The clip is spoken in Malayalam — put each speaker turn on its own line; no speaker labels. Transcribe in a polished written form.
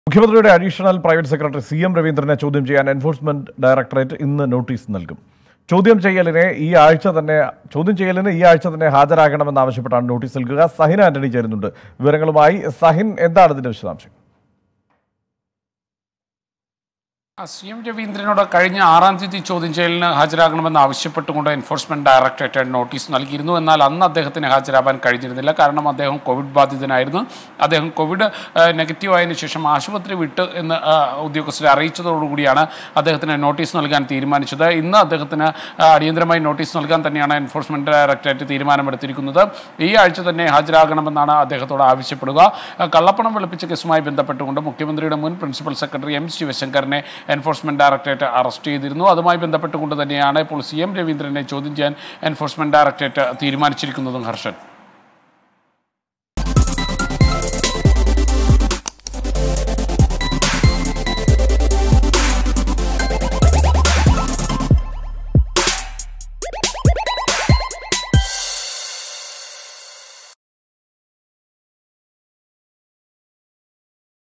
മുഖ്യമന്ത്രിയുടെ അഡീഷണൽ പ്രൈവറ്റ് സെക്രട്ടറി CM രവീന്ദ്രനെ ചോദ്യം ചെയ്യാൻ എൻഫോഴ്സ്മെന്റ് ഡയറക്ടറേറ്റ് ഇന്ന് നോട്ടീസ് നൽകും. ചോദ്യം ചെയ്യലിന് ഈ ആഴ്ച തന്നെ ഹാജരാകണമെന്നാവശ്യപ്പെട്ടാണ് നോട്ടീസ് നൽകുക. സഹിൻ ആന്റണി ചേരുന്നുണ്ട് വിവരങ്ങളുമായി. സഹിൻ, എന്താണ് ഇതിന്റെ വിശദാംശം?
CM രവീന്ദ്രനോട് കഴിഞ്ഞ 6-ാം തീയതി ചോദ്യം ചെയ്യലിന് ഹാജരാകണമെന്ന് ആവശ്യപ്പെട്ടുകൊണ്ട് എൻഫോഴ്സ്മെന്റ് ഡയറക്ടറേറ്റ് നോട്ടീസ് നൽകിയിരുന്നു. എന്നാൽ അന്ന് അദ്ദേഹത്തിന് ഹാജരാകാൻ കഴിഞ്ഞിരുന്നില്ല. കാരണം അദ്ദേഹം കോവിഡ് ബാധിതനായിരുന്നു. അദ്ദേഹം കോവിഡ് നെഗറ്റീവ് ആയതിനു ശേഷം ആശുപത്രി വിട്ട് എന്ന് ഉദ്യോഗസ്ഥരെ അറിയിച്ചതോടുകൂടിയാണ് അദ്ദേഹത്തിന് നോട്ടീസ് നൽകാൻ തീരുമാനിച്ചത്. ഇന്ന് അദ്ദേഹത്തിന് അടിയന്തരമായി നോട്ടീസ് നൽകാൻ തന്നെയാണ് എൻഫോഴ്സ്മെന്റ് ഡയറക്ടറേറ്റ് തീരുമാനമെടുത്തിരിക്കുന്നത്. ഈ ആഴ്ച തന്നെ ഹാജരാകണമെന്നാണ് അദ്ദേഹത്തോട് ആവശ്യപ്പെടുക. കള്ളപ്പണം വെളുപ്പിച്ച കേസുമായി ബന്ധപ്പെട്ടുകൊണ്ട് മുഖ്യമന്ത്രിയുടെ മുൻ പ്രിൻസിപ്പൽ സെക്രട്ടറി M ശിവശങ്കറിനെ എൻഫോഴ്സ്മെന്റ് ഡയറക്ടറേറ്റ് അറസ്റ്റ് ചെയ്തിരുന്നു. അതുമായി ബന്ധപ്പെട്ടുകൊണ്ട് തന്നെയാണ് ഇപ്പോൾ CM രവീന്ദ്രനെ ചോദ്യം ചെയ്യാൻ എൻഫോഴ്സ്മെന്റ് ഡയറക്ടറേറ്റ് തീരുമാനിച്ചിരിക്കുന്നതും. ഹർഷൻ.